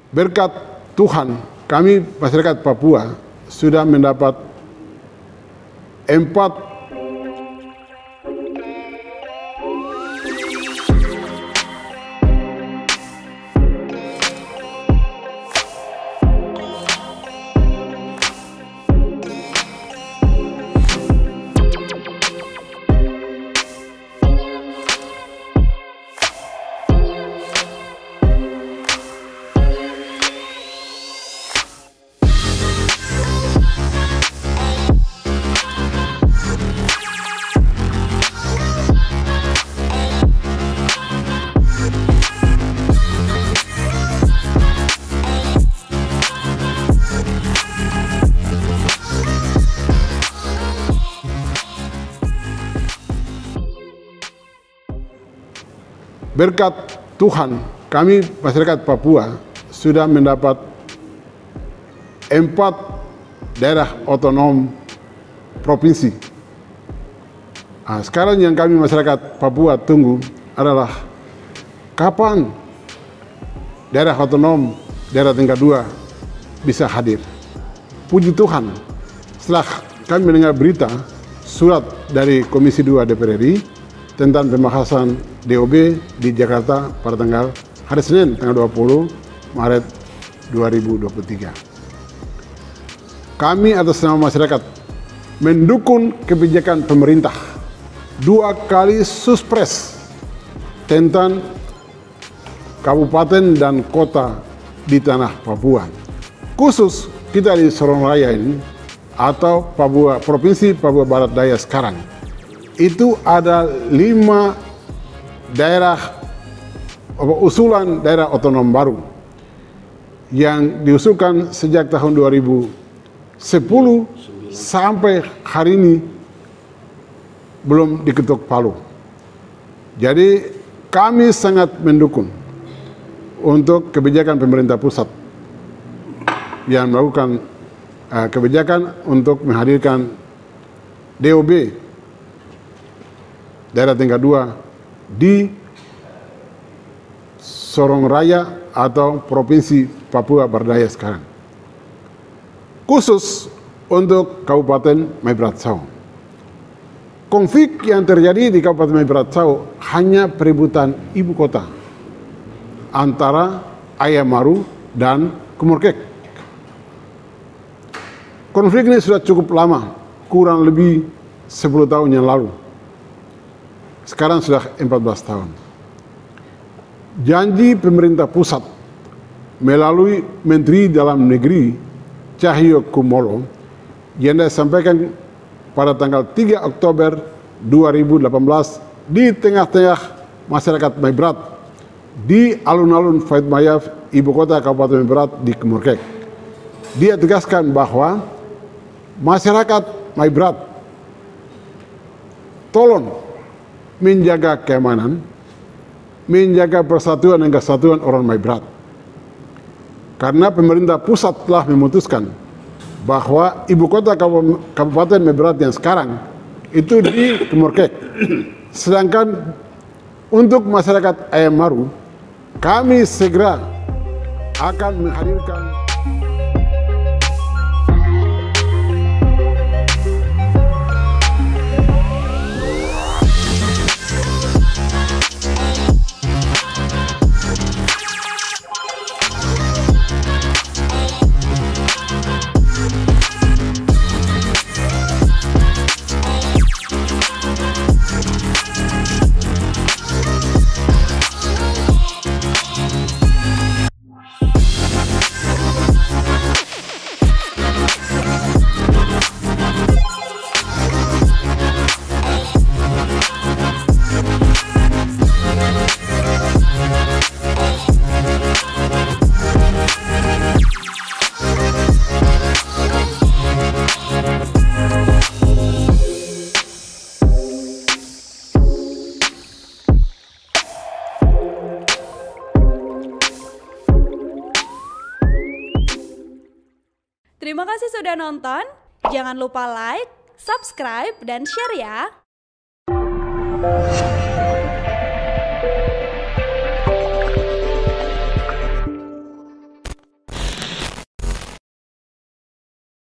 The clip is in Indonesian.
Berkat Tuhan, kami masyarakat Papua sudah mendapat 4 Berkat Tuhan, kami masyarakat Papua sudah mendapat 4 daerah otonom provinsi. Sekarang yang kami masyarakat Papua tunggu adalah kapan daerah otonom daerah tingkat 2 bisa hadir. Puji Tuhan, setelah kami mendengar berita surat dari Komisi 2 DPR RI tentang pembahasan DOB di Jakarta pada hari Senin tanggal 20 Maret 2023. Kami atas nama masyarakat mendukung kebijakan pemerintah 2 kali suspres tentang kabupaten dan kota di tanah Papua. Khusus kita di Sorong Raya ini atau Provinsi Papua Barat Daya sekarang. Itu ada 5 daerah usulan daerah otonom baru yang diusulkan sejak tahun 2010 sampai hari ini belum diketuk palu. Jadi kami sangat mendukung untuk kebijakan pemerintah pusat yang melakukan kebijakan untuk menghadirkan DOB daerah tingkat 2 di Sorong Raya atau Provinsi Papua Barat Daya sekarang. Khusus untuk Kabupaten Maibratsau. Konflik yang terjadi di Kabupaten Maibratsau hanya perebutan ibu kota antara Ayamaru dan Kumurkek. Konflik ini sudah cukup lama, kurang lebih 10 tahun yang lalu. Sekarang sudah 14 tahun. Janji pemerintah pusat melalui Menteri Dalam Negeri Cahyo Kumolo yang disampaikan pada tanggal 3 Oktober 2018 di tengah-tengah masyarakat Maibrat di alun-alun Faidmaya, ibu kota Kabupaten Maibrat di Kumurkek. Dia tegaskan bahwa masyarakat Maibrat tolong menjaga keamanan, menjaga persatuan dan kesatuan orang Maibrat. Karena pemerintah pusat telah memutuskan bahwa ibu kota Kabupaten Maibrat yang sekarang itu di Kumurkek. Sedangkan untuk masyarakat Ayamaru, kami segera akan menghadirkan Terima kasih sudah nonton. Jangan lupa like, subscribe, dan share ya.